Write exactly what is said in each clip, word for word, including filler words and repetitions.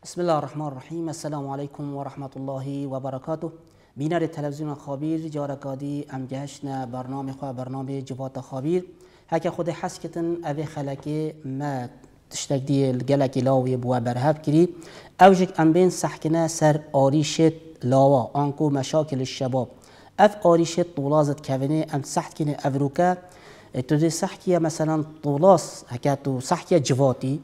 بسم الله الرحمن الرحیم. السلام علیکم و رحمت الله و برکاته. بینر تلویزیون خابیر جارکادی امگهشنا برنامه خواه برنامه جوات خابیر هک خود حس کتن اوی خلکی ما تشتک دیل گلکی لاوی بوا برهب کری اوجک ام بین سحکنا سر آریشت لاوا آنکو مشاکل الشباب اف آریشت طولازت کونی ام سحت کنی افروکا تو دی سحکیه مثلا طولاس هکا تو سحکیه جواتی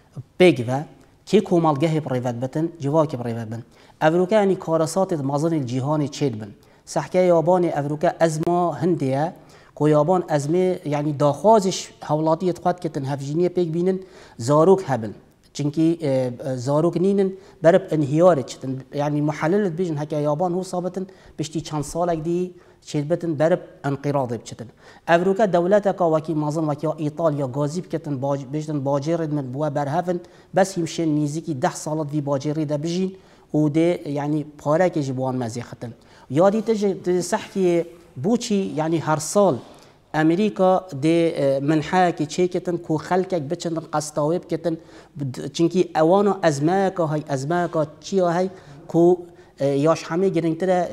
بگوه کی کومالگه بریفت بتن جواکی بریفت بن افروکا یعنی کارسات مازن الجهان چید بن سحکه یابان افروکا ازما هندیه کو یابان ازمه یعنی داخوازش حولاتی اتقاد کتن هفجینیه پیک بینن زاروک هبن چنکی زاروک نینن برب انهیار چتن یعنی محلل بیجن هکا یابان هو صابتن بشتی چند سالک دی چید بتن برب انقراض بچتن افروکا دولت کا وکی مازن وکی ایطالیا گازیب کتن باج بیجن باجر من بوا برهفن بس همشن نیزی ده سالت وی باجری ده بجین و ده یعنی پاره که جبوان مزیختن یادی تج صحکی بوچی یعنی هر سال امریکا ده منحه که چه کتن کو خلکک بچن قستاوب کتن چنکی اوانا ازمه کا های ازمه کا چی های کو یاش همه گرنگتر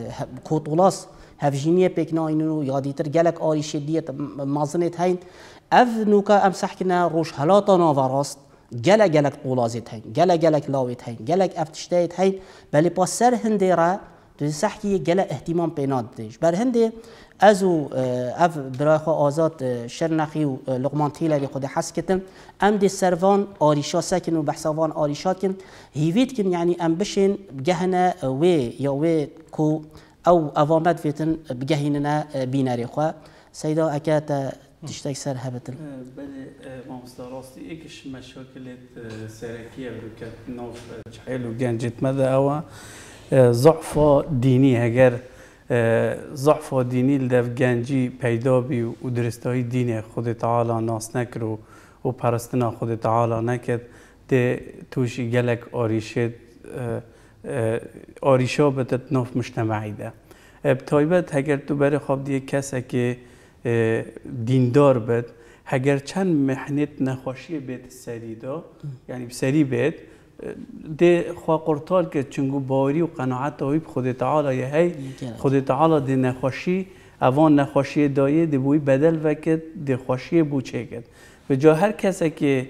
کو طولاس هفجینیه پیک ناینو یادی تر گلک آری شدیت مازنت هین اف نوکا ام سحکنا روش هلاتا ناوراست گله گلک طولازت هین گله گلک لاوت هین گلک افتشتایت هین بلی پا سر هنده را تو سحکی گله اهتمام پیناد دیش بر هنده ازو اف برای خو آزاد شرنخی و لقمان تیله بی خود حس کتن ام دی سروان آریشا سکن و بحثوان آریشات کن هیوید کن یعنی ام بشین گهنه وی یا وی کو او اوامد فيتن بجهيننا بيناري خوا سيدا اكاتا تشتاق سر هبتن بله مامستا راستي ايكش مشاكل سركيه بروكات نوف حلو جنجت ماذا او ضعف ديني هجر ضعف ديني لدف جنجي پیدا بي و درستای دين خود تعالى ناس نكرو و پرستنا خود تعالى نكد ده توشي جلك آريشت آریشا بتت ناف مجتمعی ده بتایبت اگر تو برای خواب دیگه کسی که دیندار بد اگر چند محنت نخوشی بید سری دا یعنی سری بید ده خواه قرطال که چنگو باوری و قناعت آوی خود تعالی یه هی خود تعالی ده نخوشی اوان نخوشی دایه ده بوی بدل وکد ده خوشی بو چه کد به جا هر کسی که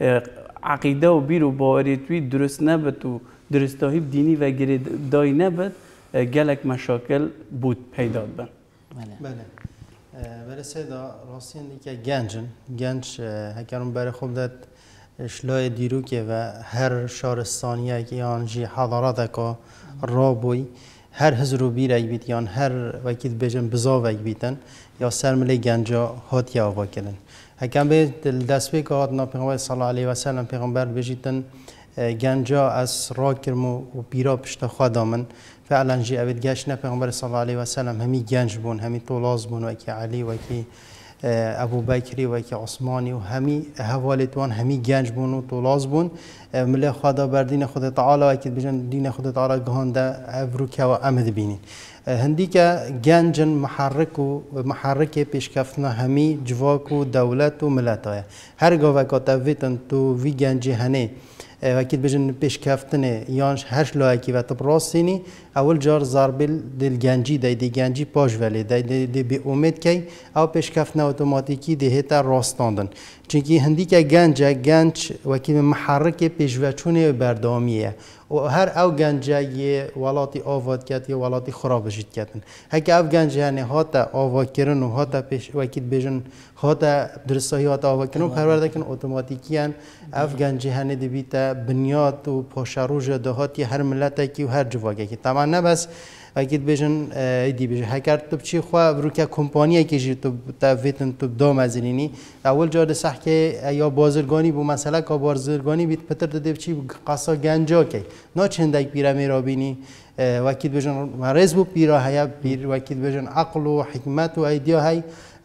عقیده و بیر و باوری توی درست نبد و درستایی دینی و گرید دای نبود گلک مشاکل بود پیدا بن. بله. بله. بله سیدا راستین دیگه گنجن گنج هکرون برای خود داد شلای دیرو که و هر شهرستانیه که آنجی حضارت که رابوی هر هزرو بیر بیت یا هر وکیل بجن بزاو بیتن یا سرمله گنجا هات یا آوا کردن. هکم به دست به که آدنا پیغمبر صلی الله علیه و سلم پیغمبر بجیتن گنجا از راکرم و بیرا پشت خدامن فعلا جی اوید گشت نه پیغمبر صلی الله علیه و سلم همی گنج بون همی طولاز بون و کی علی و کی ابو بکری و کی عثمانی و همی حوالتوان همی گنج بون و طولاز بون مل خدا بر دین خود تعالی و کی بجن دین خود تعالی گهانده ابروکه و امد بینین هندی که گنجن محرک و محرک پیشکفتنا همی جواک و دولت و ملت های هر گاوه کاتویتن تو وی گنجی هنه وقتی بجن پیشکفتنه یانش هرش لایکی و تبراسینی اول جار ضربل دل گنجی دای دی گنجی پاش ولی دای دی به امید کی او پیشکفتنه اتوماتیکی ده تا راستاندن چونکی هندی که گنج گنج وقتی محرک پیشوچونه بردامیه و هر او گنجی ولاتی آواد کرد یا ولاتی خراب شد کردن هک او گنج یعنی هات آواد کردن و هات پیش وقتی بجن هات درستایی هات آواد کردن پرورده کن اتوماتیکیان او گنج یعنی دیت بنیاد و پاشروج دهاتی هر ملتی کی و هر جواگی کی تمام نه بس وقتی بجن دی بجن هکر تو چی خوا بروکه کمپانیه که جی تو تاویتن تو دام ازینی اول جاد صح که یا بازرگانی بو مثلا که بازرگانی بیت پتر داده چی قصا گنجا کی نه چندک پیرا میرابینی وقتی بجن مرز بو پیرا هیا پیر وقتی بجن عقل و حکمت و ایدیا های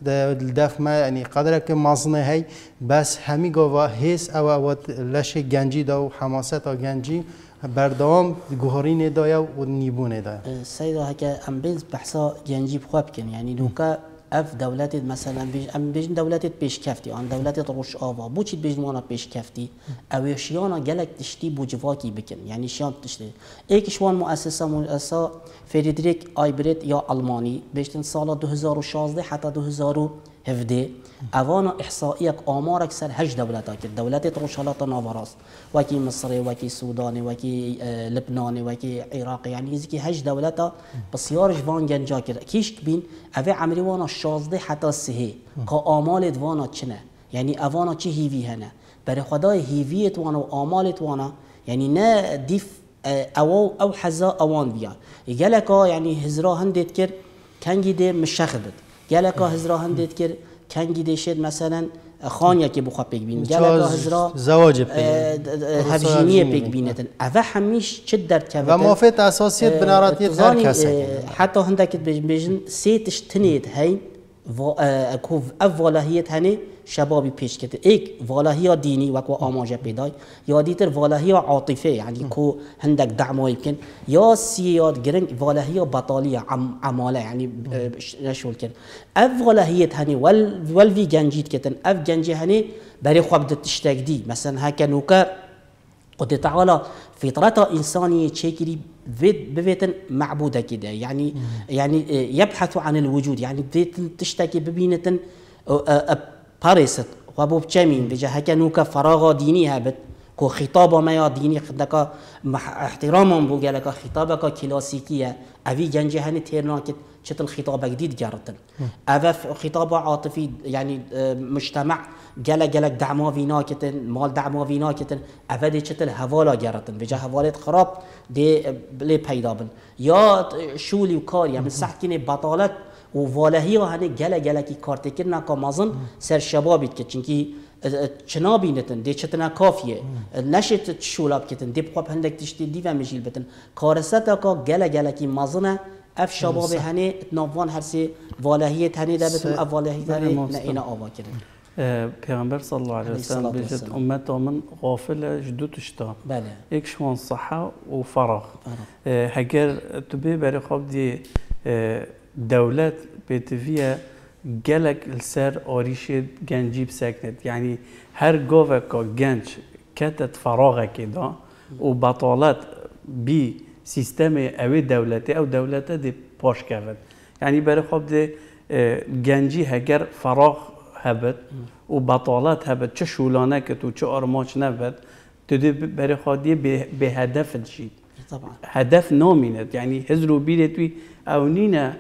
دف ما یعنی قدر که مازنه هی بس همی گوا هیس او او لش گنجی دا و حماست گنجی بردام گوهرین دایا و نیبون دایا سیدا هکه ام بیز بحثا گنجی بخواب کن یعنی دوکا اف دولت مثلا بیش ام بیش دولت پیشکفتی آن دولت روش آوا بو چی بیش مانا پیشکفتی اویشیانا گلک تشتی بو جواکی بکن یعنی شیان تشتی ایک شوان مؤسسه مؤسسه فریدریک آیبرت یا آلمانی بیشتن سال دو هزار و شانزده حتی دو هزار و هفده اوانا احصائیک آمار اکثر هشت دولت ها کرد دولت روشالات ناوراست وکی مصر وکی سودان وکی لبنان وکی عراق یعنی ازی که هشت دولت ها بسیارش وان گنجا کرد کیش بین اوه عمری وانا شازده حتی سهه که آمالت وانا چنه یعنی اوانا چه هیوی هنه برای خدای هیویت وانا و آمالت وانا یعنی نه دیف او او حزا اوان بیا گلکا یعنی هزرا هندت کرد کنگی ده مشخبت گلکا هزرا هندت کرد کنگی ده شد مثلا خانیا که بخوا پیک بین گلکا هزرا زواج هفجینیه پیک بینتن اوه همیش چه درد که و موافقت اساسیت بناراتیت هر کسی حتی هندک بیشن سیتش تنید هی اكو اولهیت هنه شبابی پیش کرده ایک والهیا دینی و کو آماجه پیدای یا دیتر والهیا عاطفه یعنی کو هندک دعمایی کن یا سیاد گرنگ والهیا بطالیه عم عماله یعنی نشول کن اف والهیت هنه ول ول وی گنجید کتن اف گنجی هنه برای خواب تشتاق دی مثلا هکا نوکا قد تعالى فطرة إنسانية تشكري ببيتن معبودة كده يعني يعني يبحث عن الوجود يعني بيتن تشتكي ببينة باريست وابو بتشامين بجا هكا نوكا فراغ ديني هابت كو خطابة ما ديني خدك احتراما بو قالك خطابك كلاسيكية أبي جنجي هني تيرناكت شت الخطابة جديد جارتن أبا خطابة عاطفي يعني مجتمع جل جلك دعما فينا كتن مال دعما فينا كتن أفدي شت الهوالا جارتن بجا هوالت خراب دي لي پیدا بن یا شولی و کار یا من سحکینه بطالت و والهی و هنه گله گله کی کارت کرنا کامازن سر شبابیت که چنکی چنا بینتن دی چتنا کافیه نشت شولاب کتن دی بخواب هندک تشتی دی و مجیل بتن کارستا کا گله گله کی مازنه اف شباب هنه نوان هر سی والهی هنه ده بتن اف والهی هنه نه اینا آوا کردن پیغمبر صلی الله علیه و سلم بجد امت من غافل جدو تشتا بله یک شوان صحه و فراغ هگر تو بی برای خواب دی دولت بتویه گلک السر آریش گنجی بسکند یعنی هر گاوه که گنج کتت فراغه که دا و بطالت بی سیستم اوی دولتی او دولت دی پاش کرد یعنی برای خواب دی گنجی هگر فراغ هبت و بطالت هبت چه شولانه که تو چه آرماش نبت تو دی برای خودی به هدف جید طبعا هدف نامینت یعنی هزرو بیره توی او نینه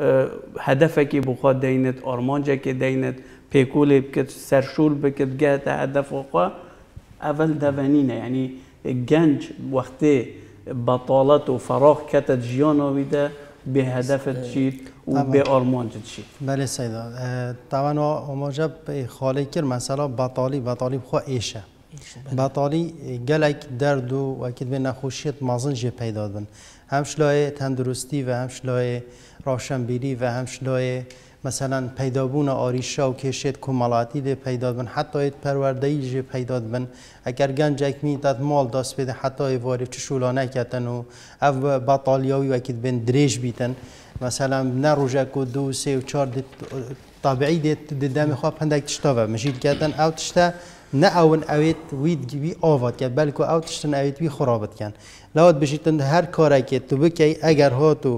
هدفه که بخواد دینت آرمانجه که دینت پیکول بکت سرشول بکت گهت هدف خواه اول دوانینه یعنی گنج وقتی بطالت و فراغ کتت جیان آویده به هدفت چید و به آرمانجت چید بله سیدا طبعا اماجب خالی کر مثلا بطالی بطالی بخواه ایشه بطالی گلک درد و وکید به نخوشیت مازن جه پیدا بن هم شلای تندرستی و هم شلای روشنبیری و هم شلای مثلا پیدابون آریشا و کشید کمالاتی ده پیدا بن حتی پروردهی جه پیدا بن اگر گنجک می داد مال دست بده حتی وارد چه شولانه کتن و او بطالیاوی وکید بن دریج بیتن مثلا نه روژک و دو سه و چار طبیعی ده دم خواه پندک تشتاوه مشید کتن او تشتا نه اون اوید وید وی آواد کرد بلکه او تشتن اوید وی خرابت کن لابد بشیدن هر کاری که تو بکی اگر ها تو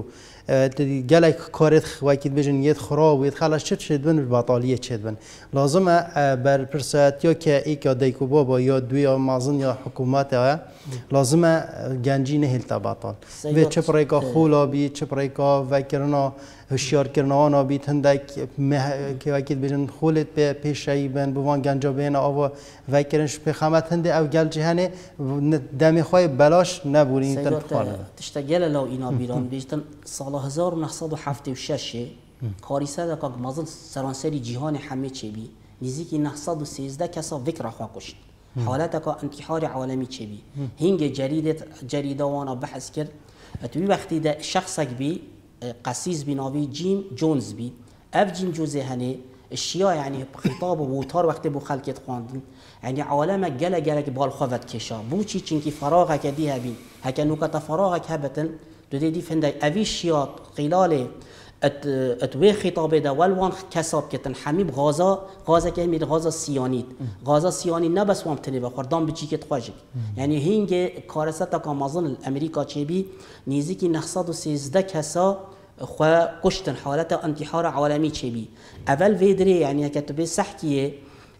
گلک کارت وقتی بجن یت خراب وید خلاص چه شد بن بطالیه چه بن لازمه بر پرسات یا که ای که دیکو بابا یا دوی یا مازن یا حکومت ها لازمه گنجی نه تا بطال و چه برای که خولا بی چه برای که وکرنا هوشیار کردن آبی تندک که وقتی بجن خولت به پیشایی بن بوان گنجا بین آوا وکرنش به خامت هنده او گل جهانه دمی خوای بلاش نبودین تن خاله تشتغل لو اینا بیرون بیشتن سال هزار و نهصد و هفتاد و شش کاریسه دکا مازن سرانسری جهان همه چی بی نزدیک نهصد و سیزده کسا فکر خوا کشت حالت که انتحار عالمی چی بی هنگ جریده جریده وانا بحث کرد توی وقتی ده شخصک بی قسیس بناوی جیم جونز بی اف جیم جونز هنه اشیا یعنی خطاب و ووتار وقتی بو خلقت خواندن یعنی عالم گله گله که بال خوفت کشا بو چی چنکی فراغ کدی هبین هک نوکت فراغ هبتن دو دی فندای اوی شیات خلال ات اتوی خطاب دا والوان کساب کتن حمیب غازا غازا که همین غازا سیانید غازا سیانی نه بس وام تلی بخور دام بچی کت خواجک یعنی هینگ کارستا کامازن امریکا چه بی نیزی که نهصد و سیزده کسا خو کشتن حالت انتحار عالمی چه بی اول ویدری یعنی کتبه سحکیه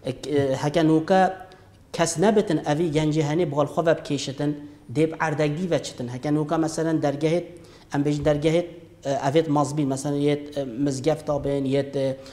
هکنوکا کس نبتن اوی گنجی هنی بالخوا بکیشتن دیب عردک دی وچتن هکنوکا مثلا درگهت ام بیش درگهت اوید مازبی مثلا یت مزگف تابن یت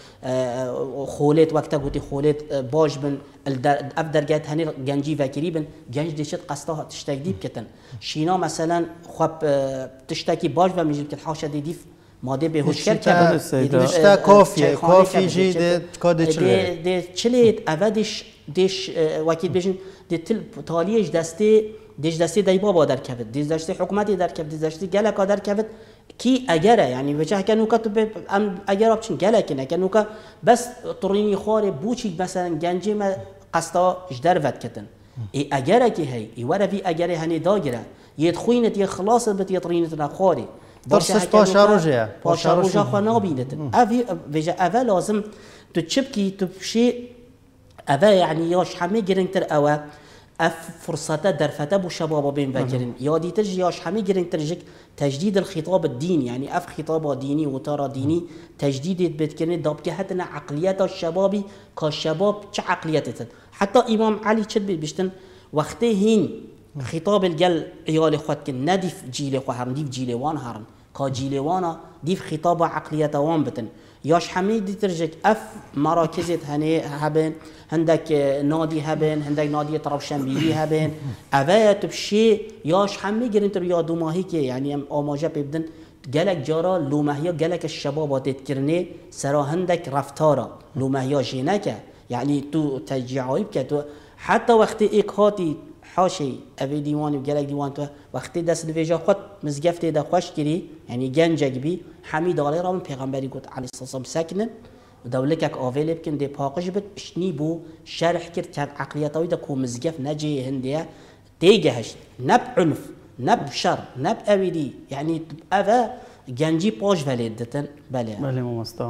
خولت وقتا گوتی خولت باش بن اف درگهت هنی گنجی وکری بن گنج دیشت قصدا تشتک دیب کتن شینا مثلا خواب تشتکی باش و میجید که حاشا دیدیف ماده به هوشگر کرد دیشتا کافیه کافی جی ده کاد چله ده چلیت اودش دیش وکیل بیشن ده تل تالیش دسته دیش دسته دایبا با در کبد دیش دسته حکومتی در کبد دیش دسته گلکا در کبد کی اگره یعنی وجه کنوکا تو به ام اگر آبچین گلک نه کنوکا بس طرینی خواره بوچی مثلا گنجی ما قصدا جدر ود کتن ای اگره کی هی ای ورا فی اگره هنی داگره یت خوینت ی خلاص بت ی طرینت نخواره درست پاشاروجه پاشاروجه خو نابینت اوی وجه اول لازم تو چبکی تو شی اول یعنی یاش همه گرنگتر اوه اف فرصته در فتى بو شباب بين فاكرين يا دي ترجي ياش حمي جرين ترجك تجديد الخطاب الديني يعني اف خطاب ديني وترى ديني تجديد بتكن دابك حتى عقليات الشبابي كشباب ش عقليات حتى امام علي تشد بيشتن وقته هين خطاب الجل عيال اخوات كن نديف جيل اخو هرن ديف جيل وان هرن كا جيل وانا ديف خطاب عقليات وان بتن ياش حميد ترجك اف مراكزت هني هبن هندك نادي هبن هندك نادي طرابشنبيلي هبن اوات بشي ياش حمي جرنتر يا دوماهي كي يعني اماجه بيبدن جلك جارا لومهيا جلك الشباب تذكرني سرا هندك رفتارا لومهيا جينك يعني تو تجعيب كتو حتى وقت اكهاتي حاشي ابي ديوان وجلك ديوان تو وقت دست الفيجا خد مزگفت ده خوش كري يعني گنجك بي حميد عليه رب پیغمبري قلت عليه الصلاه والسلام ساكنن دولتك آویل بکن دی پاقش بد اشنی بو شرح کرد که عقلیتایی دا کو مزگف نجی هندیه دیگهش نب عنف نب شر نب اویدی یعنی اوه گنجی پاش ولید دتن بله بله ممستا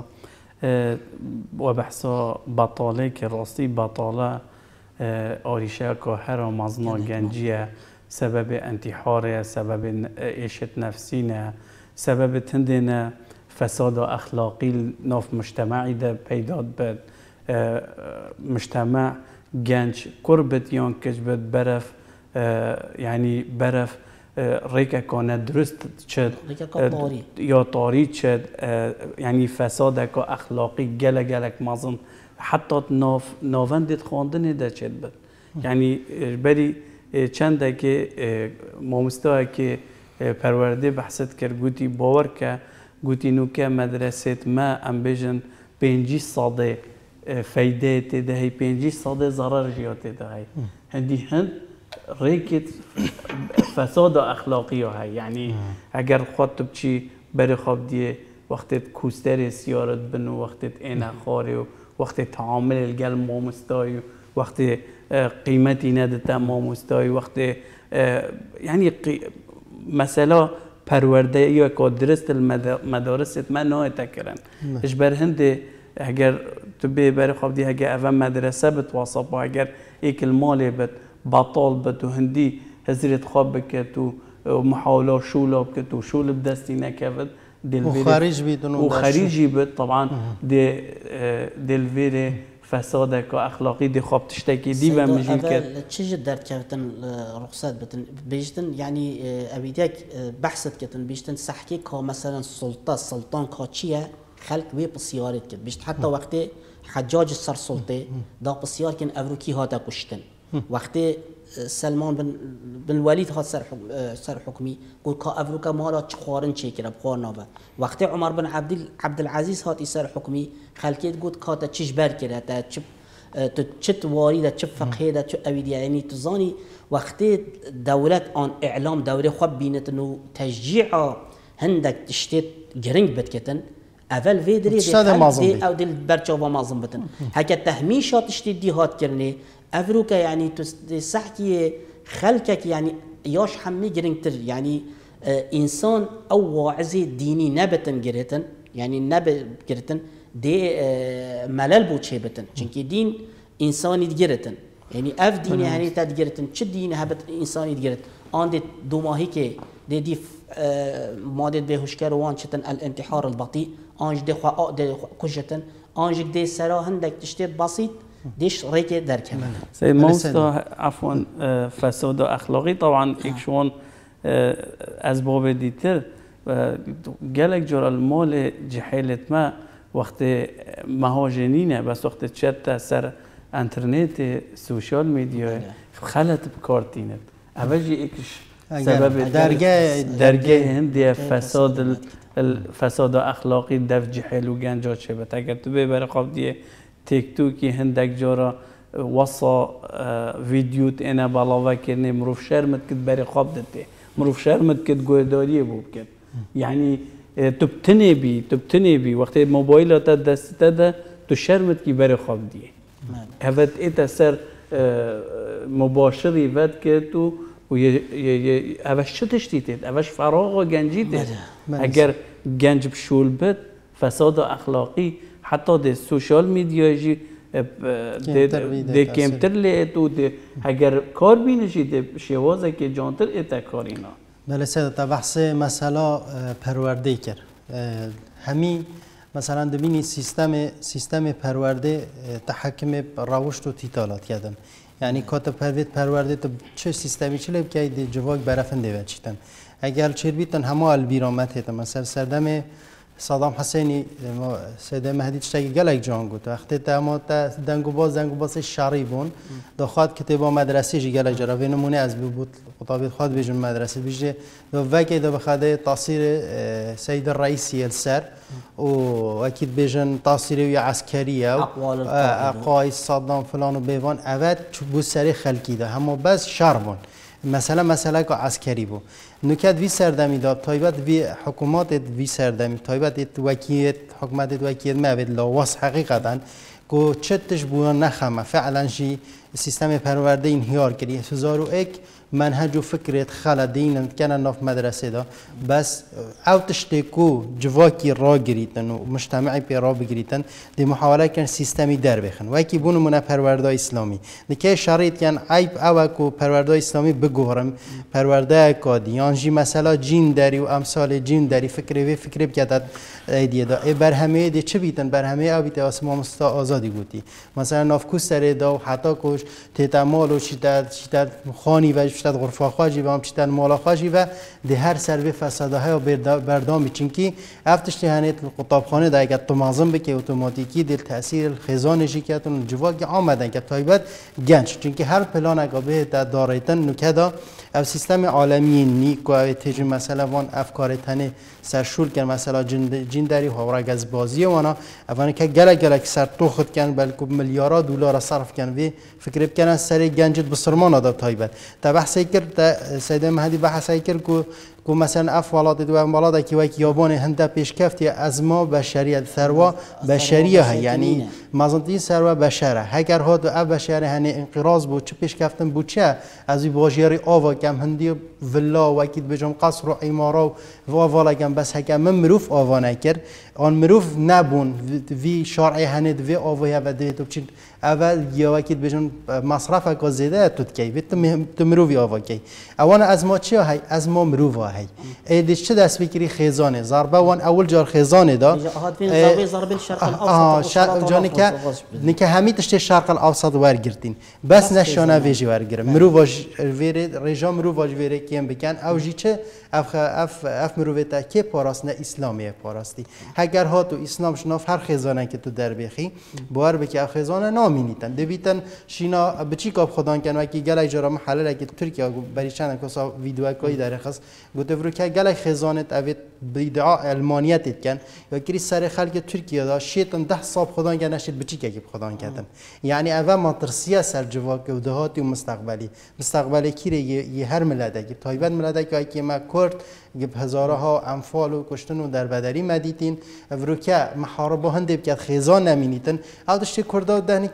و بحثا بطاله که راستی بطاله آریشه که هر مزنا گنجیه سبب انتحاره سبب عیشت نفسینه سبب تندینه فساد اخلاقی ناف مجتمعی ده پیداد بد مجتمع گنج قربت یان کجبت برف یعنی برف ریکه کانه درست چد یا طاری چد یعنی فساد که اخلاقی گله گلک مازن حتی ناف ناوندت خواندن ده چد بد یعنی بری چنده که مامسته که پرورده بحثت کرد گوتی باور که گوتی نوکه مدرسه ما ام بیجن پنجی صده فایده تدهی پنجی صده ضرر جیات تدهی هندی هند ریکت فساد اخلاقی های یعنی اگر خود تو بچی بری خواب دیه وقتی کوستر سیارت بنو وقتی اینا خاری و وقتی تعامل الگل مامستای وقتی قیمتی ندتا مامستای وقتی یعنی مثلا پرورده یا که درست المدارس ما نه تکرن اش بر هند اگر تو به بر خواب دی اگر اول مدرسه بتواصب و اگر یک المال بت بطال بت و هندی هزرت خواب بکت و محاوله شولا بکت و شول بدستی نکفت و خارج بید و خارجی بید طبعا دی دلویر فساد که اخلاقی دی خواب تشتکی دی و مجید کرد چه درد کردن رخصت بتن بیشتن یعنی اویدیک بحثت کردن بیشتن سحکی که مثلا سلطه سلطان که چیه خلق وی بسیارت کرد بیشت حتی وقتی حجاج سر سلطه دا بسیار کن افروکی ها دا کشتن وقتی سلمان بن بن ولید هات سر حكم سر حكمي قول كا افروكا مالا تخوارن شيكرا بخوار نابا وقت عمر بن عبد عبد العزيز هات سر حكمي خلكيت قلت كاتا تشش بركرا تا تشب تشت واريدا تشب فقهي دا تشب اويد يعني تزاني وقت دولة ان اعلام دوله خب بينت انه تشجيع هندك تشتت جرينج بتكتن اول فيدري دي او دي برچاوا مازن بتن هكا تهميشات تشتت دي هات كرني افروكا يعني تسحكي خلكك يعني ياش حمي جرينتر يعني آه انسان او واعظي ديني نبتن جريتن یعنی نبگرتن دی ملل بود چه بتن چونکه دین انسانی دیگرتن یعنی اف دین هنی تا دیگرتن چه دین هبت انسانی دیگرت آن دی دو ماهی که دی دی ماده به هوشکار وان چتن الانتحار البطيء آنج دی خوا دی کجتن آنج دی سرا هندک تشته بسيط ديش ريك در كمان سيد موسى عفوا فساد اخلاقي طبعا ايك شلون اسباب ديتر قالك جرى المال جحيلت ما وقت مهاجنينه بس وقت تشتا سر انترنت سوشيال ميديا خلت بكارتينت اوجي ايكش سبب درجه درجه هندي فساد الفساد اخلاقي دف جحيل وگنجات شبت اگر تو ببر خواب دیه تیک توکی هندک جارا وصا ویدیوت اینا بالاوه کرنه مروف شرمت کد بری خواب دته مروف شرمت کد گوهداریه بود کد یعنی تو بتنی بی تو بتنی بی وقتی موبایلات دست ده تو شرمت کی بری خواب دیه هفت ایتا سر مباشری ود که تو و اوش شتش دیتید اوش فراغ و گنجی دید اگر گنج بشول بد فساد اخلاقی حتی در سوشال میدیا جی ده کمتر لیت و ده اگر کار بینشی ده شوازه که جانتر ایتا کارینا بله سیده تا بحث مسئله پرورده کرد همی مثلا دبینی سیستم سیستم پرورده تحکم روشت و تیتالات کردن یعنی کات پروید پرورده تو چه سیستمی چه لب که جواک برافنده و چیتن اگر چه بیتن همه البیرامت هست مثلا سردم صدام حسینی سید مهدی تشتگی گلک جان گفت وقتی تمام تا دنگو باز دنگو باز شرعی بون دخواد کتابا مدرسه جی گلک جرا و نمونه از بود خطابی خود بیشون مدرسه بیشه دو وقتی دو بخاطر تاثیر سید الرئیسی السر و اكيد بیشن تاثیر یا عسکری او اقای صدام فلان و بیوان اول بو سری خلقی ده همه بس شربون مثلا مثلا که عسکری بو نکات وی سردمی داد تایبت وی حکومت وی سردمی تایبت وکیت حکومت وکیت ما بد لواس حقیقتا کو چتش بو نخمه فعلا شی سیستم پرورده انهیار کردی هزار و یک منهج و فکرت خلا دین کنن ناف مدرسه دا بس او تشتکو جواکی را گریتن و مجتمعی پی را بگریتن دی محاوله کن سیستمی در بخن و اکی بونو من پرورده اسلامی دیگه شرایط کن عیب او کو پرورده اسلامی بگوهرم پرورده کادی یانجی مثلا جین داری و امثال جین داری فکری و فکری بکدت ایدیه دا ای برهمه دی چه بیتن برهمه او بیت اسما مستا آزادی گوتی مثلا نافکو سره دا و حتی کوش تتمال و چیت چیت خانی و چیت غرفه خواجی و هم چیت مال خواجی و ده هر سر فسادهای و بردامی چنکی افتش تهانیت قطابخانه دا اگر تو معظم بکی اتوماتیکی دل تاثیر خزانشی که تون جواک آمدن که تایبت گنج چنکی هر پلان اگه تا دارایتن نکدا او سیستم عالمی نی که تیجی مثلا وان افکار تنه سرشول کن مثلا جین داری هورگ از بازی وانا اوان که گله گله که سر تو خود کن بلکه میلیارد دلار صرف کن و فکر بکنن سر گنجت بسرمان آدم تایبت تا بحثی کرد تا سید مهدی بحثی کرد که که مثلا افولاد دو اموالات که وقتی یابان هنده پیشکفتی از ما بشریت ثروه بشریه ها یعنی مازندین ثروه بشره اگر ها دو اب بشره هنی انقراض بود چه پیشکفتن بود چه از این باجیاری آوا کم هندی ولا و اکید بجم قصر و عماره و آوالا کم بس هکم من مروف آوا نکرد آن مروف نبون وی شرعی هند وی آواه و ده تو چین اول یا اکید بجم مصرف که زیاده تو کی وی تو مروفی آوا کی اوان از ما چه های از ما مروف هی ایدش چه دست بکری خزانه ضربه وان اول جار خزانه دا ضربه ضربه الشرق الاوسط جانی که نکه همیت اشته شرق الاوسط ورگرتین بس نشانه ویجی ورگرم مروفاج ویره رژیم مروفاج ویره کیم بکن او جی چه اف اف اف مروفتا کی پاراست نه اسلامیه پاراستی اگر ها تو اسلام شناف هر خزانه که تو در بخی باور بکی اف خزانه نامینیتن دویتن شینا بچی کاب خدان کن و کی گله جرا محله که ترکیه بری چند کسا ویدیو کوی در خاص گفته فرو که گله خزانه اوید بدعا المانیت کن یا کری سر خلق ترکیه دا شیطان ده صاب خدان کن نشید بچی که خدان کردن یعنی اول ماترسیه سر جواک و دهاتی و مستقبلی مستقبلی کیره یه هر ملته که تایبت ملته که که ما کرد گب هزارها انفال و کشتن و در بدری مدیتین فرو که محاربه هنده بکد خزان نمینیتن او دشتی کرده دهنی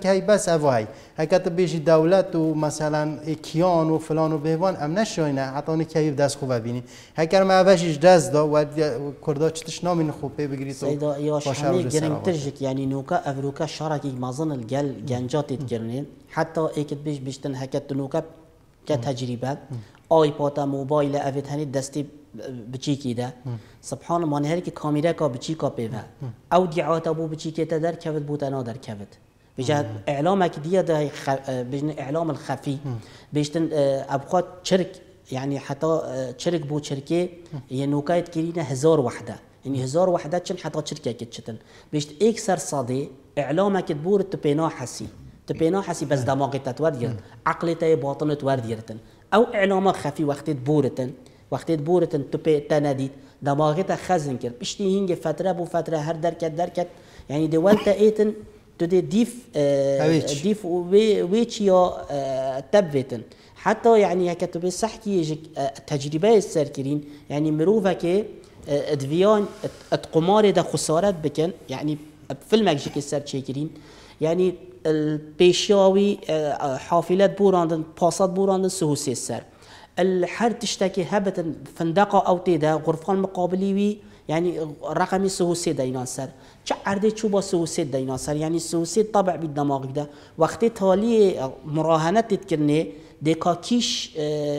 که هی بس اوای هکت بیشی دولت و مثلا کیان و فلان و بهوان ام نشاینه حتی اون که دست خوب ببینی هکر ما اوشش دست دا و کردا چتش نامین خوب بگیری تو سيدا ياش حمي جرين ترجك يعني نوكا افروكا شاركي مازن الجل جنجات تكرنين حتى ايكت بيش بيشتن هكت نوكا كتجربه آیپاد موبایل اوید هنی دستی بچی کیده سبحان ما نهری که کامیرا کا بچی کا پیوه او دیعات ابو بچی که در کود بود انا در کود بجد اعلام اكديه ده خ... بجن اعلام الخفي بيشتن ابخات شرك يعني حتى شرك بو شركه ينوكايت كرينا هزار وحده يعني هزار وحده چن حتى شركه كتشتن بيشت اكثر صادي اعلامك تبور تبينا حسي تبينا حسي بس دماغك تتوردير عقلته باطنه تورديرتن او اعلام خفي وقت بورتن وقت بورتن تبي تناديد دماغته خزن كر بيشتي هنگ فتره بو فتره هر دركت دركت يعني دولتا ايتن تدي ديف آه ديف ويتش يا آه تبتن حتى يعني هكتب صحكي يجي آه تجربه السركرين يعني مروفه كي آه ادفيان اتقمار ده خسارات بكن يعني فيلمك جيك السر تشيكرين يعني البيشاوي آه حافلات بوراندن باسات بوراندن سهوسي السر الحر تشتكي هبة فندقه او تيدا غرفان مقابلي يعني رقمي سهوسي دينان سر چه عرضه چوبا سوسید دینا سر یعنی سوسید طبع بی دماغ ده وقتی تالی مراهنت تذكرني دکا کیش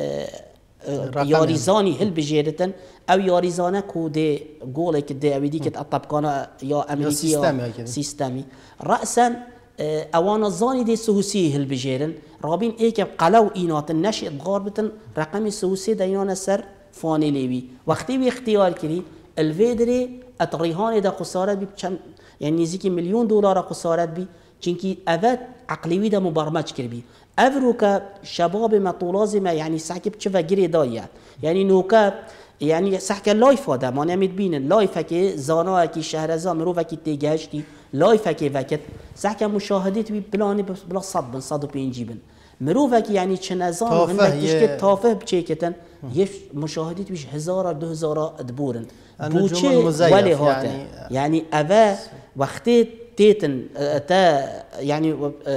یاریزانی هل بجیرتن او یاریزانه کو ده گوله که ده اویدی که طبقانه یا امریکی یا سیستمی رأسا اوانا زانی ده سوسی هل بجیرن رابین ای که قلو اینات نشی بغاربتن رقمی سوسی دینا سر فانی لیوی وقتی بی اختیار کری الفيدري اتريهان دا خسارات بي بچن يعني نزيكي مليون دولار خسارات بي چنكي اوات عقليوي دا مبرمج كربي افروكا شباب ما طولازمه يعني سحكي بچفا گري دايات يعني نوكا يعني سحكي لايفا دا ما نميد بينن لايفا كي زانا كي شهرزا مروفا كي تيجاشتي لايفا كي وكت سحكي مشاهدات بي بلاني بلا صد بن صد و بينجي بن مروفا كي يعني چنزان هندك تشكي تافه بچيكتن يش مشاهدات بيش هزار دو هزار دبورن بوچه ولی هاته يعني, يعني أبا وقتی تيتن تا يعني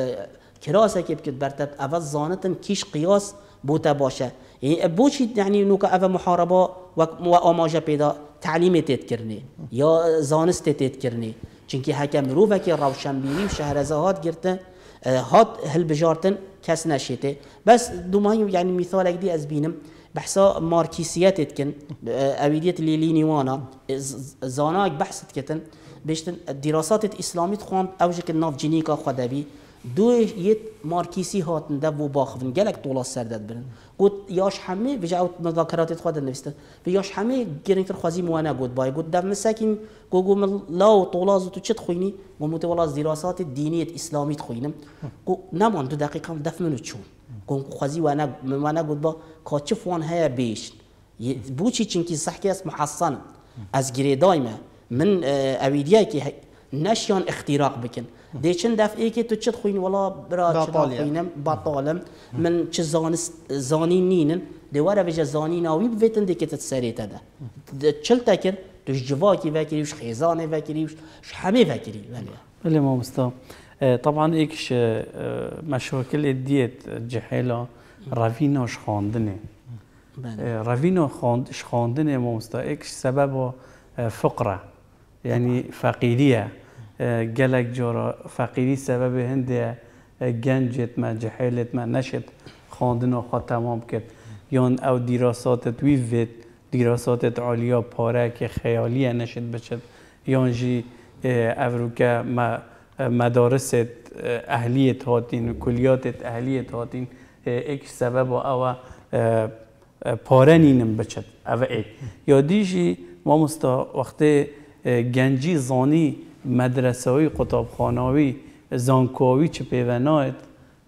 كراسة كيف كده برتب أبا زانتن كيش قياس بوتا باشه يعني بوشي يعني نوكا أبا محاربة وآماجة بيدا تعليم تذكرني يا زانست تذكرني چونكي هكا مروفه كي روشنبيني وشهرزه هات گرته هات هل بجارتن كس نشيته بس دوماي يعني مثال دي از بينم بحثا ماركسيات تكن اويديت اللي ليني وانا زاناك بحث كتن بيشتن الدراسات الاسلاميه خوان اوجك الناف جينيكا خدبي دو يت ماركسي هاتن دبو باخفن قالك طول سردت برن قلت ياش حمي بجاوت مذاكرات خد النفس بياش حمي جرينتر خوازي وانا قلت باي قلت دم مساكن قوم لا طولاز تو تشت خويني ومت والله دراسات الدينيه الاسلاميه خوينم قو نمان دو دقيقه دفنو تشون قوم خوازي وانا وانا قلت با كاتشف وان هيا بيش بوشي چنكي صحكي اسم حسن از جري دايما من اويديا كي نشيان اختراق بكن دي چند دفعه که تو چت خوین والا برا چت خوینم باطالم من چه زانس زانی نینن دی وره وجه زانی ناوی بویتن دی که تسریت ده چل تکر توش جواکی وکری وش خیزانه وکری وش همه وکری بله ما مستم طبعا ایکش مشاکل دیت جهلا رویناش خواندنه روینا خواندش خواندنه ما مستم ایکش سبب فقره يعني فقيرية قالك جورا فقيري سبب هندية جنجت ما جحيلت ما نشت خواندن خا تمام كت يان او دراسات تويفت دراسات عالية بارك خيالية نشت بشت يان جي افروكا ما مدارس اهلية هاتين كليات اهلية هاتين ايك سبب او پارنینم بچد اوه ایک یا دیجی ما مستا وقتی گنجی زانی مدرسه‌های قطابخانه‌ای زانکاوی چه پیونایت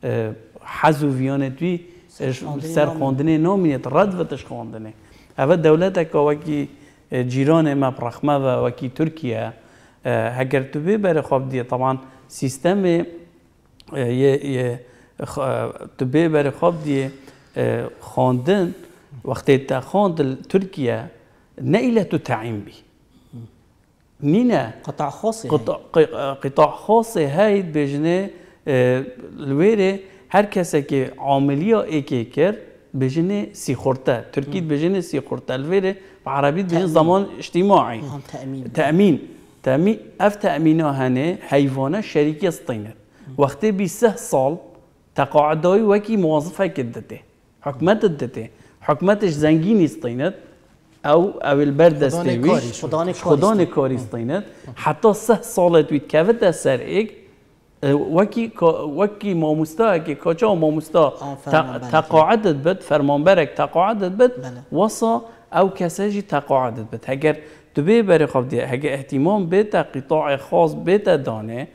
حذویانت وی سرخواندنی نامینت رد وتش خواندنی اوه دولت که جیران ما برخمه و وکی ترکیه اگر تو ببره خواب دیه طبعا سیستم یه تو ببره خواب دیه خواندن وقتی تا خواند ترکیه نه تو تعیین بی نينا قطاع خاص قطاع, قطاع خاص هاي بجنة الویره هر کسی که عاملیا ایکی کرد بجنه سی خورته ترکیت بجنه سی خورته الویره و عربیت بجنه زمان اجتماعی تأمین تأمین اف تأمینه هنه حیوانه شریکی استینه وقتی بی سه سال تقاعدای وکی موظفه کدته حکمت دته حکمتش زنگین استینه او او البرد استویش خدان کاری استینه حتی سه سال تویت کفت سر ایک وکی وکی ماموستا که کجا ماموستا تقاعدت بد فرمانبرک تقاعدت بد وصا او کسایی تقاعدت بد اگر تو بی بری خواب دی اگر اهتمام بیت قطاع خاص بیت دانه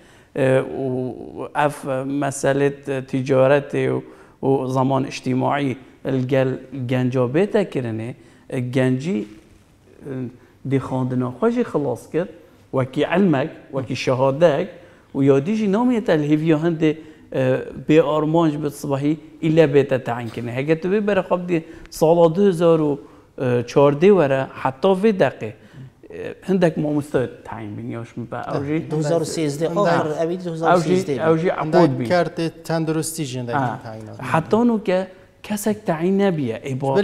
و اف مسئله تجارت و زمان اجتماعی الگل گنجا بیت کرنه گنجی دی خواندن خوشی خلاص کرد وکی علمک وکی شهادک و یادیجی نامیت الهیویا هنده به آرمانج به صبحی ایلا بیت تعیین کنه اگر تو ببره خواب دی سال دو هزار و چهارده وره حتی وی دقیقه هندک ماموستا تعیین بینیاش میبا اوجی دو هزار و سیزده آخر اوید دو هزار و سیزده اوجی عقود بین کرد تندرستی جنده تعیین حتی نو که کسک تعیین نبیه ای با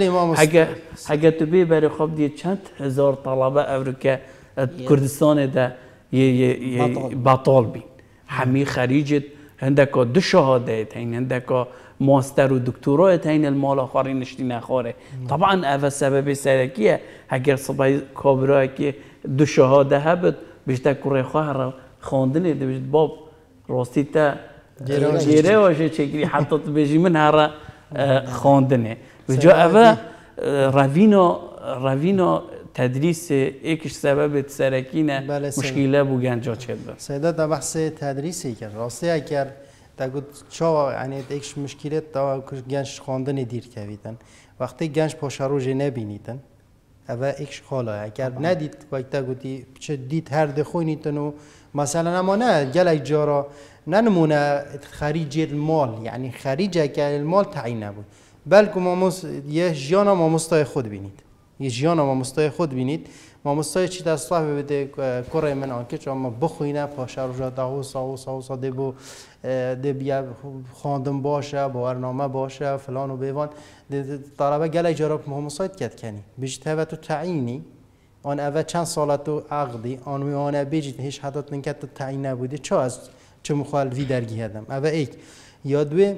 اگر تو ببره خواب دی چند هزار طلبه او که کردستان ده یه بطال بین همه خریجت هندک دو شهاده تین هندک ماستر و دکترا تین المال آخری نشتی نخوره طبعا اول سبب سرکیه اگر صبح کابرای که دو شهاده هبت بیشتر کره خواه خواندنه ده بیشتر باب راستی تا جیره واشه چکری حتی تو بیشی من هر خواندنه و جا اول روینا روینا تدریس ایکش سبب سرکینه مشکله بو گنجا چه بود سیدا دا بحث تدریسی کرد راستی اگر تا گفت چا یعنی ایکش مشکلات تا گنج خواندن دیر کویدن وقتی گنج پاشاروج نبینیدن اول ایکش خاله اگر ندید وقتی گفتی چه دید هر دخونیتن و مثلا اما نه گلک جارا ننمونه خریج المال یعنی خریج اگر المال تعیین نبود بلکه ماموس یه جیانا ماموستای خود بینید یه جیانا ماموستای خود بینید ماموستای چی دست صاحب بده کره من آنکه چون ما بخوینه پاشا رو جا دهو ساو ساو سا دبو دبیا خواندن باشه برنامه باشه فلان و بیوان طلبه گله جرا ماموستای کرد کنی بیشتر تو تعیینی آن اول چند سالت تو عقدی آن میانه بیجید هیچ حدات نکرد تو تعیین نبوده چه از چه مخالفی درگی هدم اول ایک یادوی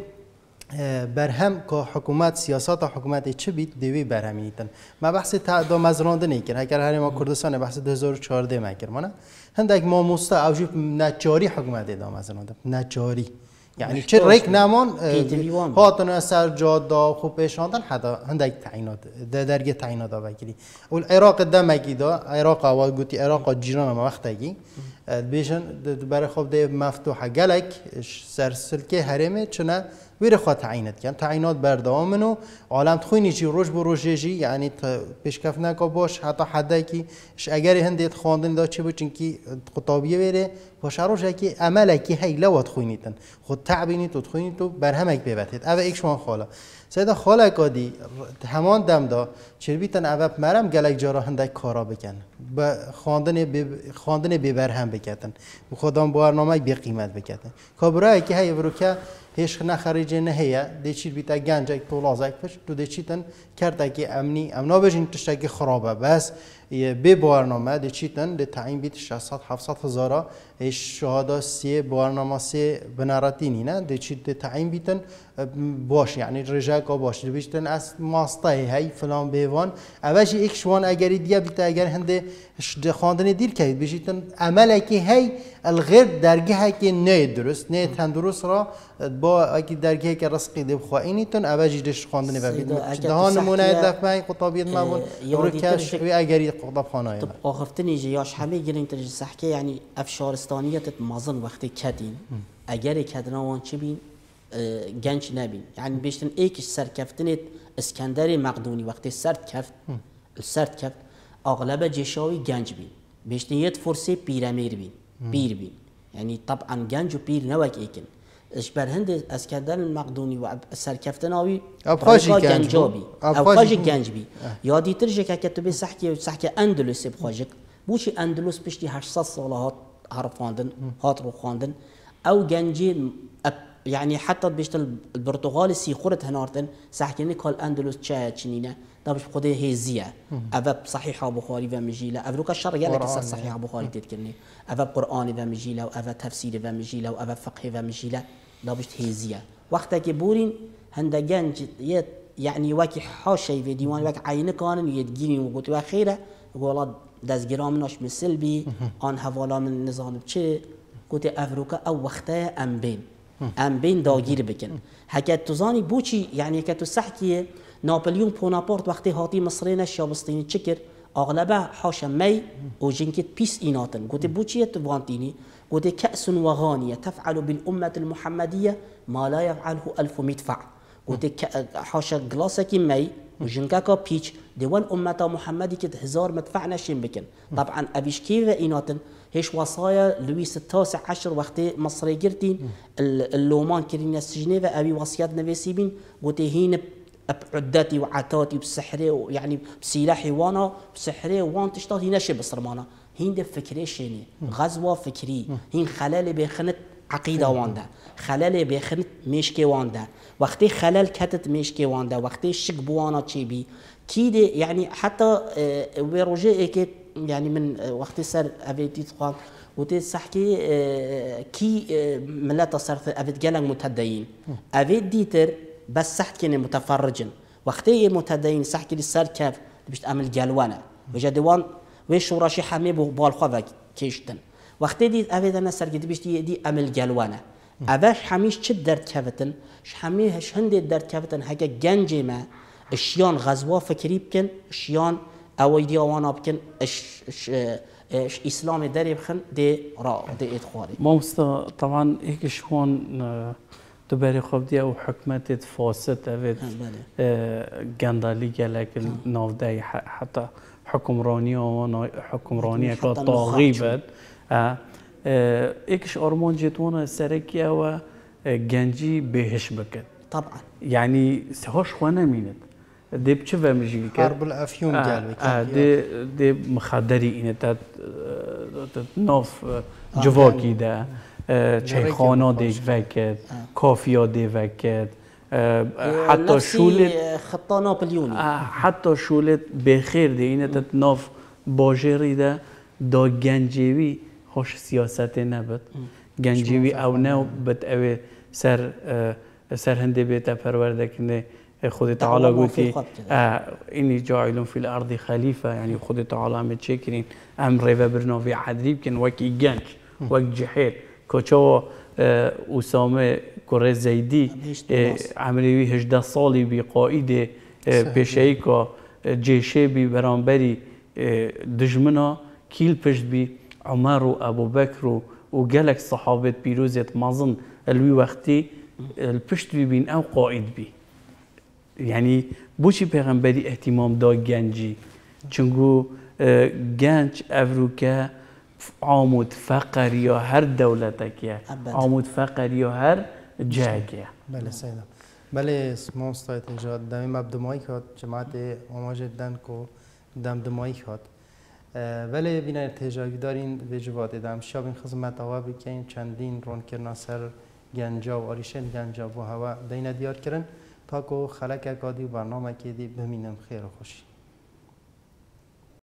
برهم که حکومت سیاست حکومت چه بید دوی برهمیتن ما بحث تعداد مزرانده نیکر اگر هر ما کردستان بحث دو هزار و چهارده میکر مانه هندک ما مستا اوجی نجاری حکومت ادامه مزرانده نجاری یعنی چه ریک نمان هاتن سر جادا خوب پیشاندن حدا هندک تعیینات درگه تعیینات آوری اول عراق دمگی دا عراق آواز گویی عراق جیران ما وقتی بیشن برای خوب ده مفتوحه گلک سرسلکه حرمه چنه ویره خواهد تعیینات کن تعیینات بردامن و عالم تخوینی چی روش بر روشی یعنی پیشکف نکا باش حتی حدی که اگر هندیت خواندن داشت چه بود چنکی خطابیه ویره باشه روش کی عمل کی هی لوات خوینیتن خود تعبینی تو تخوینی تو برهمک ببتید اوه ایک شما خاله سیدا خاله کادی همان دم دا چربیتن اوه مرم گلک جارا هندک کارا بکن با خواندن ب خواندن ببرهم بکتن و خودم برنامه بی قیمت بکتن کابرای کی هی ورکه هیچ نخریجه نهیه دیچید بیت گنج یک طولازه پش تو دیچیدن کرده که امنی امنا بجین تشتگی خرابه بس به برنامه دیچیدن دی تعیین بیت شصت هفتصد هزاره ایش شهاده سی برنامه سی بنارتینی نه دیچید تعیین بیتن باش یعنی رجاء کا باش دیچیدن از ماستای هی فلان بیوان اولی یک شوان اگری دیا بیت اگر هنده خواندن دیر کهید بیشتن عمله که هی الغیر درگه که نه درست نه تندرست را با اگه درگه که رزقی دب خواهینی تن اولی دش خواندن ببید دهان نمونه دفعه خطابیت مامون ورکش و اگری خطاب خانه طب آخفتنی جیاش همه گرین ترج صحکه یعنی افشارستانیت مازن وقتی کدین اگر کدنا وان چی بین گنج نبین یعنی بیشتن ایکش سرکفتنت اسکندر مقدونی وقتی سرد کفت سرد کفت اغلب جشاوی گنج بین بیشتن یه فرصه پیرامیر بین پیر بین یعنی طبعا گنج و پیر نوک ایکن اش بر هند اسکندر المقدونی و سرکفتن آوی ابخاجی گنج بی ابخاجی گنج بی یادی ترجه که کتبی صحکی صحکی اندلس بخاجک بوشی اندلس پشتی هشتصد سال هات هر خواندن هات رو خواندن او گنجی يعني حتى بيشت البرتغال سيخورت هنارتن سحكيني كال اندلس تشا تشنينا دا باش بخده هيزيه افا صحيحه بخاري و مجيله افروك الشر يلا صحيحه بخاري تتكلني افا قران و مجيله وافا تفسير و مجيله وافا فقه و مجيله دا باش هيزيه وقتا كي بورين هند گنج يعني واكي حاشي في ديوان واك عينه كانن يدگيرين وقت و خيره والله دزگرام ناش مثل بي آن حوالا من نظام چه قلت افروكا او وقتها ام بين ام بين داگیر بکن حکت تو زانی بوچی یعنی که تو سحکیه ناپلیون بونابرت وقتی هاتی مصرین شابستینی چکر اغلبه حاشا می و جنكت بيس إيناتن قلت بوچية تفانتيني قلت كأس وغانية تفعل بالأمة المحمدية ما لا يفعله ألف مدفع قلت حاشا جلاسك مي وجنكاكا بيتش ديوان أمة محمدي كت هزار مدفع نشين بكن طبعا أبيش كيف إيناتن هيش وصايا لويس التاسع عشر وقت مصري جرتين اللومان كرين السجنة أبي وصيات نفسيبين قلت هين بعدتي وعتاتي بسحري ويعني بسلاحي وانا بسحري وان تشتغل هنا شيء بصرمانه هين ده فكري شيني غزوة فكري هين خلال بيخنت عقيدة واندا خلال بيخنت مشكي واندا وقتي خلال كتت مشكي واندا وقتي شك بوانا تشيبي كيدي يعني حتى ويروجي اكيد يعني من وقت سر افيتي تقال وتي صحكي كي ملاتا صرت افيت جالك متدين افيت ديتر بس سحكي متفرجن وقتي متدين سحكي للسر كيف باش تعمل جالوانا وجدوان ويش وراشي حمي بالخوفك كيشتن وقتي دي افيت انا سر باش دي, دي عمل جالوانا افاش حميش تشد درت كفتن ش حميش هندي درت كفتن حاجه جنجي ما اشيان غزوه فكري بكن اشيان او يديوانا بكن اش اش اش اسلامي داري بخن دي را دي ادخالي موستا طبعا هيك شلون تباري خبدي او حكمت فاسد افيت جندالي جالك النافداي حتى حكمرانيه وانا حكمرانيه كطاغيبت ايكش ارمان جيتونا سركيا و جنجي بهش بكت طبعا يعني سهوش وانا مينت دي بتشوفها مجي حرب الافيون قال آه دي دي مخدري ان تات نوف جوفاكي دا تشي خانا دي فكت كافيا دي فكت حتى شولت خطا نابليوني حتى شولت بخير دي ان تات نوف باجري دا دا گنجوي خوش سياست نبت گنجوي او نو بت او سر سر هندي بيتا پروردكنه خود تعالى قلتي آه إني جاعل في الأرض خليفة يعني خود تعالى عم تشكرين أم ريفا برنوفي حدريب كن وكي جنج وك جحيل كوشو آه أسامة كوري زيدي آه عمري هجده صالي بقائد آه بشيكا جيشي بي برانبري آه دجمنا كيل پشت بي عمر و أبو بكر و جالك صحابة بيروزة مازن الوي وقتي الپشت بي بين أو قائد بي يعني بوشي پیغمبری اهتمام دا گنجی چونگو گنج افروکا عامود فقر یا هر دولتك يا عامود فقر یا هر جاگه بله سیدم بله ما استاید اینجا دمی مبدمایی کات جماعت آماج دن کو دم دمایی کات ولی بین ارتجاعی دارین به جواد دم شابین خدمت آوا بکنین چندین رون کرنا سر گنجا و آریشن گنجا و هوا دین دیار کرن تاکو خلق اکادی و برنامه که دی بمینم خیر و خوشی